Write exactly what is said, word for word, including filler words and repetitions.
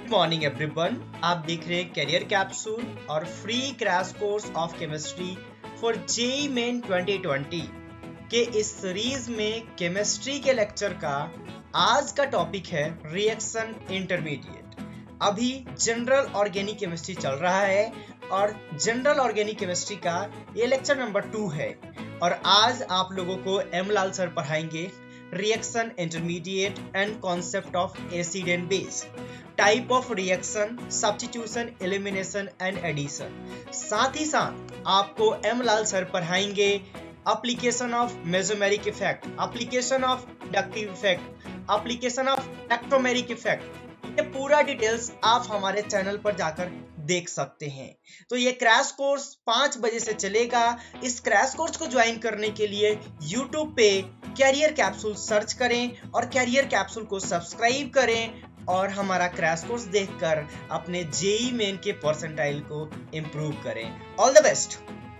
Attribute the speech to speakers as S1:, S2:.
S1: Good morning everyone, आप देख रहे हैं करियर कैप्सूल और free crash course of chemistry for JEE main twenty twenty के इस सीरीज में केमिस्ट्री के लेक्चर का आज का टॉपिक है रिएक्शन इंटरमीडिएट। अभी जनरल ऑर्गेनिक केमिस्ट्री चल रहा है और जनरल ऑर्गेनिक केमिस्ट्री का ये लेक्चर नंबर टू है और आज आप लोगों को एम लाल सर पढ़ाएंगे reaction intermediate and concept of acid and base, type of reaction, substitution, elimination and addition. साथ ही साथ आपको एम लाल सर पढ़ाएंगे application of mesomeric effect, application of inductive effect, application of electromeric effect. ये पूरा details आप हमारे चैनल पर जाकर देख सकते हैं। तो ये क्रैश कोर्स पाँच बजे से चलेगा। इस क्रैश कोर्स को ज्वाइन करने के लिए यूट्यूब पे कैरियर कैप्सूल सर्च करें और कैरियर कैप्सूल को सब्सक्राइब करें और हमारा क्रैश कोर्स देखकर अपने जेईई मेन के परसेंटाइल को इम्प्रूव करें। All the best.